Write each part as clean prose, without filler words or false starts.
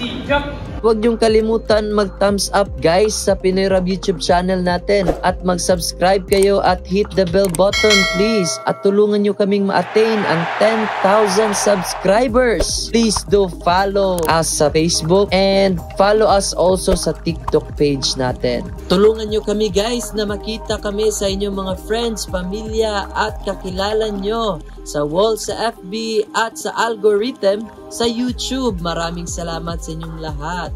Huwag niyong kalimutan mag-thumbs up guys sa Pinoy Rab YouTube channel natin at mag-subscribe kayo at hit the bell button please at tulungan niyo kaming ma-attain ang 10,000 subscribers. Please do follow us sa Facebook and follow us also sa TikTok page natin. Tulungan niyo kami guys na makita kami sa inyong mga friends, pamilya at kakilala niyo sa wall sa FB at sa algorithm sa YouTube. Maraming salamat sa inyong lahat.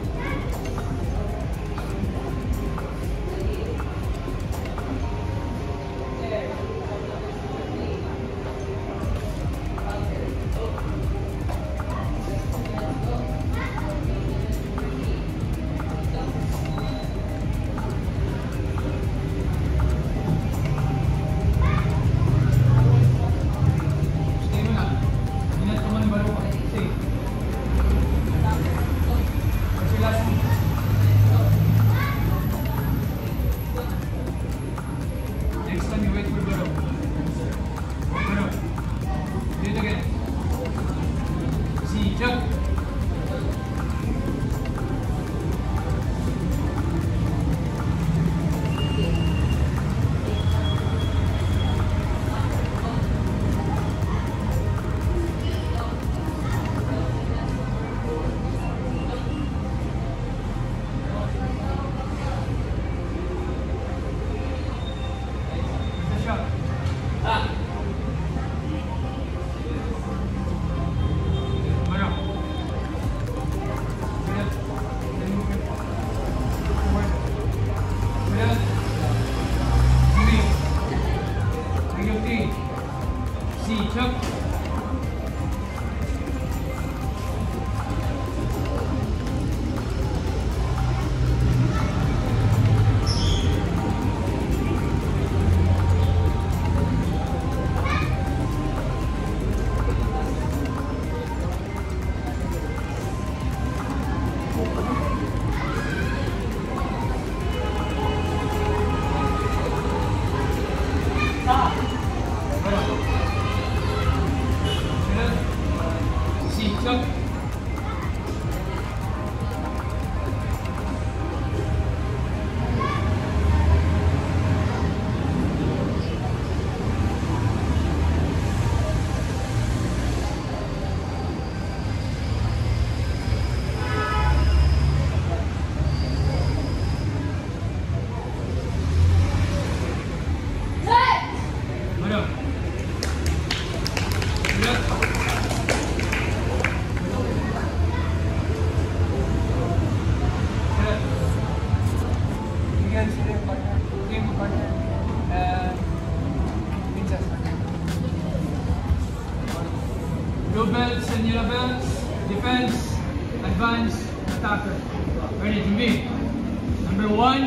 Blue belts and yellow belts, defense, advance, attacker. Ready to be. Number 1,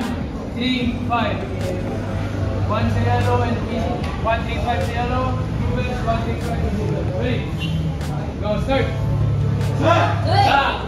3, 5. 1 sa yellow and 1, 3, 5 sa yellow. Blue belts, 1, 3, 5 blue belts. Ready? Go, start. Stop.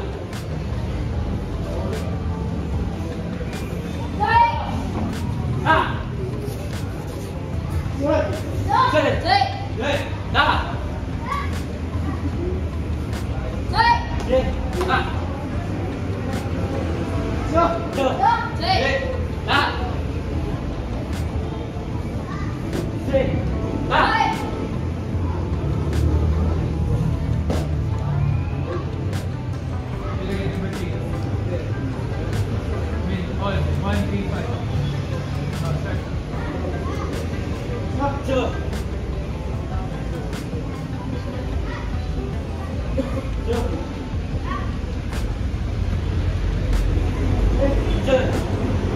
Good.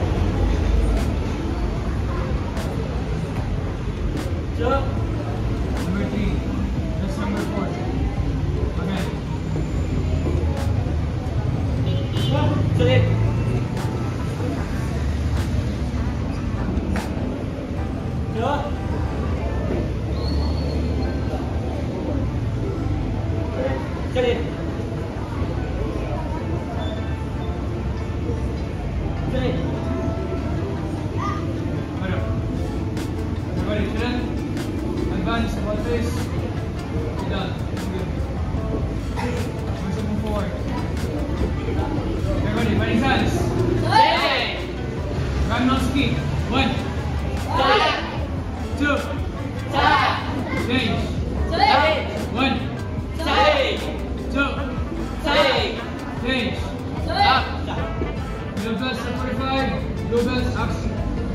Blue belts, action.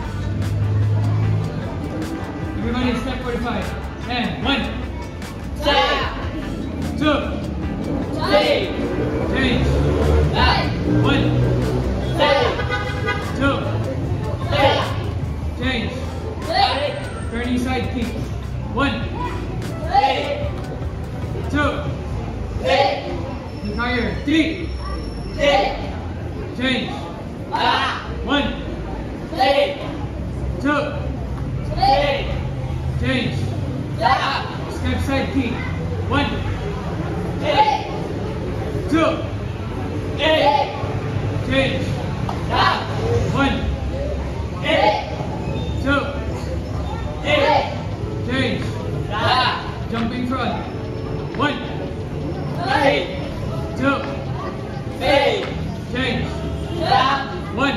Everybody step 45. And 1. Set. 2. Three. Change. Set. 1. Set. 2. Set. Change. Set. Turning side kick. 1. Set. 2. Set. Look higher. 3. Set. Change. 1. Set. 2. Set. Change. Step side kick. 1. Set. 2. Set. Change. 1. 2. Change. Jumping front. 1. 2. Change. 1.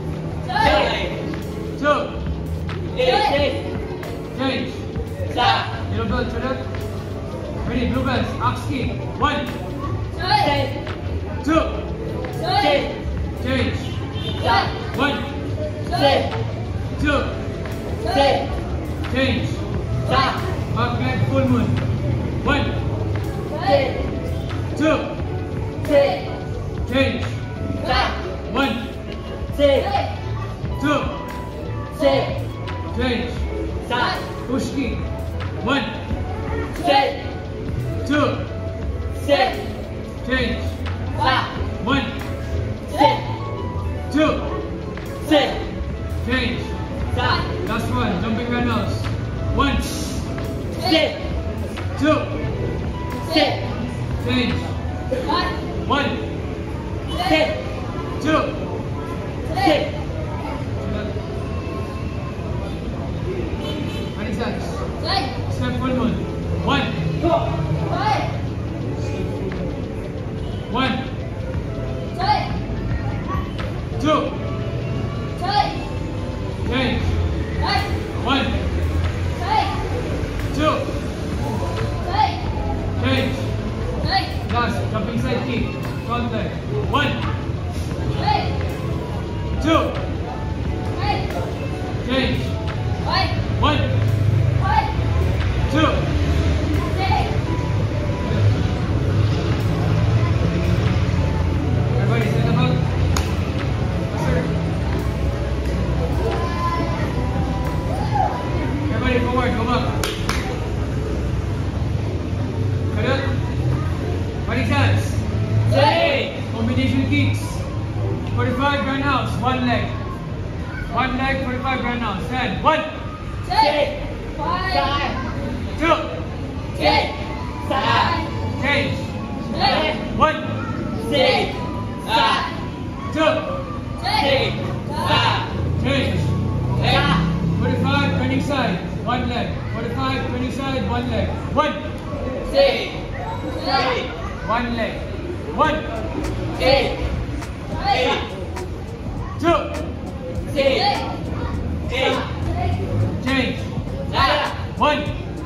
2. Change. Yellow belt, turn up. Ready, blue belts, ox kick. 1. 2. Change. 1. 2. Change. Back leg full moon. 1. 2. Change. 1. 2. Change. Push kick. 1. 2. Change. 1. 2. Change. Last one, jumping roundhouse. 1. 2. Change. 1. 2. Running sides. Step full moon. 1. 1. 2. Change. 1. 2. Change. Last, jumping side kick. Front leg. 1. 2. Change. 1. 2. Everybody stand up. Sir. Everybody forward, go back. Cut up. Running sides. Combination kicks. 45 roundhouse, one leg. One leg, 45 roundhouse. Stand. 1. 2. Change. 1. 2. Change. 45, turning side, one leg. 45, turning side, one leg. 1. 1 leg. 1. 2. Change. 1.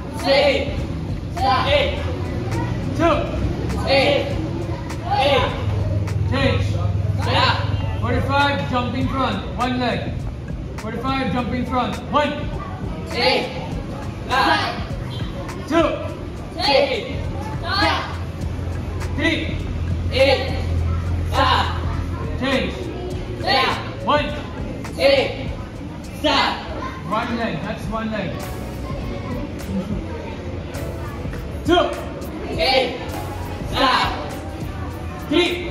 2. Change. 45, jumping front, one leg. 45, jumping front. 1. 2. 3. Change. 1. 1 leg, that's 1 leg. 2. 3.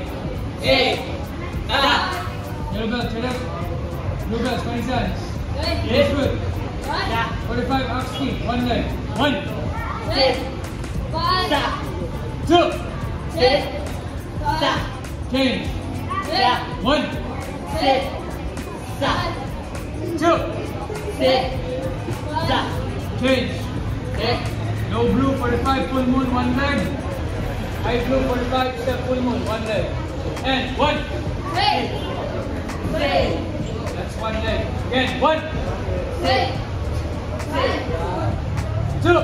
Yellow belt, turn up. Blue belt, 20 sides. Yes, good. 45, ox kick, one leg. 1. 2. Change. 1. 2. Change. No blue, 45, full moon, one leg. High blue, 45, step full moon, one leg. And 1. That's one leg. Again, 1. 2.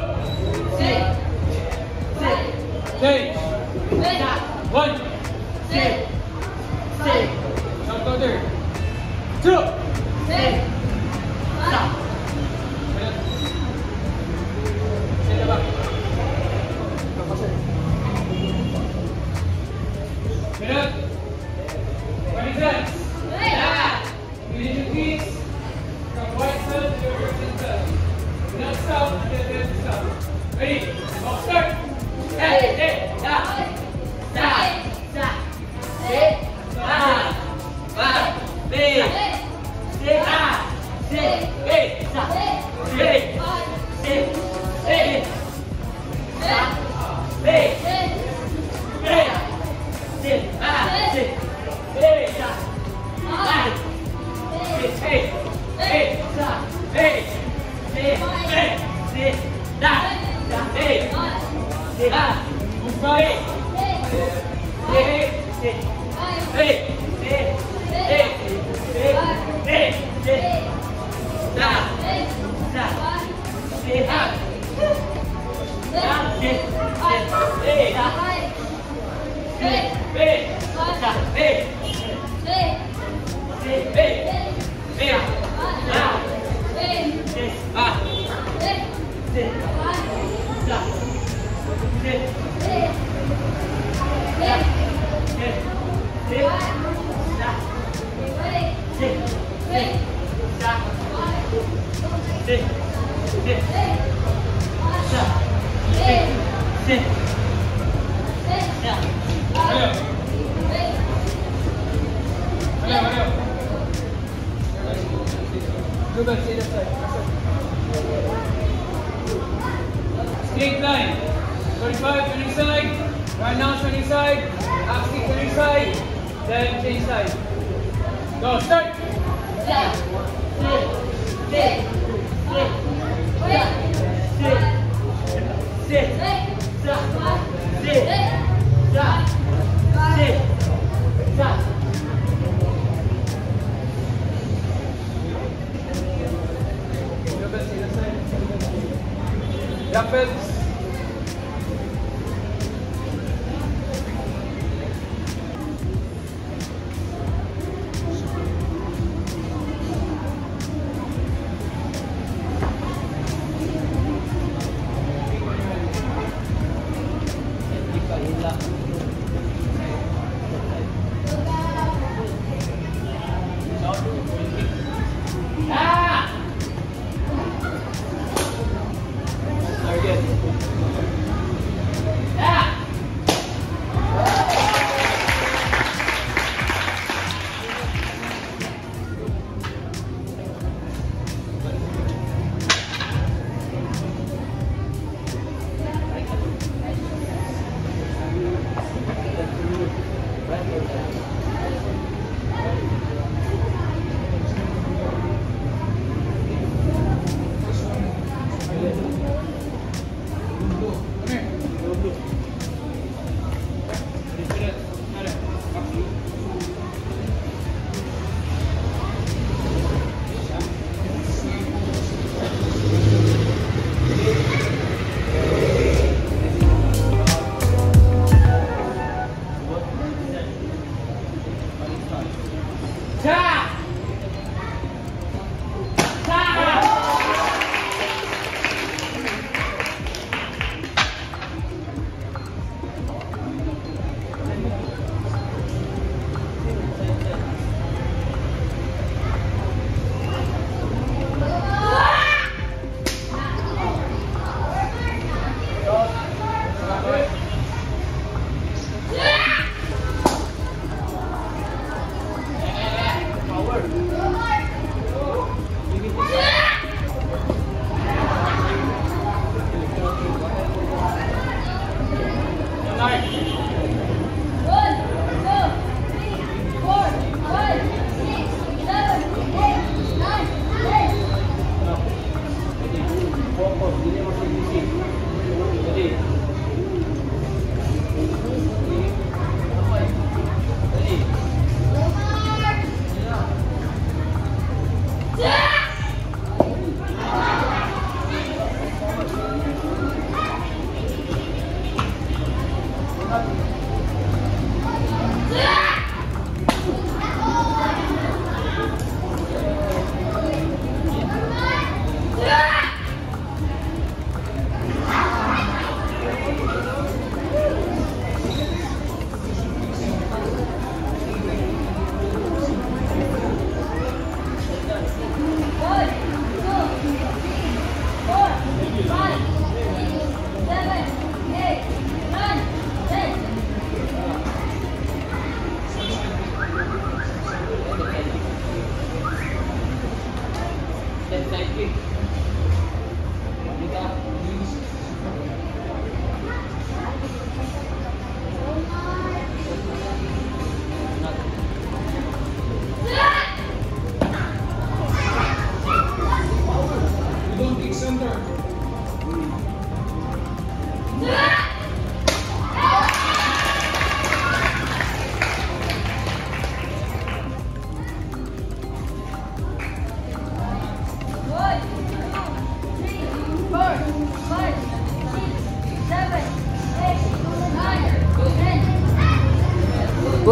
Change. 1. Jump under. 2. Minute. 20 seconds. Ready to piece. From white cell to your virgin cell. Not stop until the end stop. Ready? Go start. Straight line. 45 to the side. Right now to the side. Half stick to the side. Then change side. Go, start. Rappels.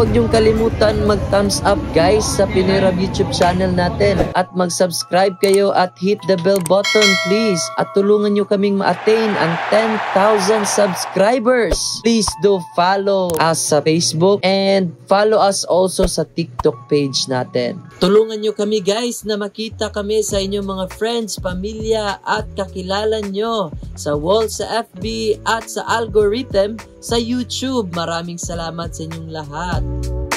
huwag niyong kalimutan mag-thumbs up guys sa Pinoy Rab YouTube channel natin at mag-subscribe kayo at hit the bell button please at tulungan niyo kaming ma-attain ang 10,000 subscribers. Please do follow us sa Facebook and follow us also sa TikTok page natin. Tulungan niyo kami guys na makita kami sa inyong mga friends, pamilya at kakilala nyo sa wall, sa FB at sa algorithm sa YouTube. Maraming salamat sa inyong lahat.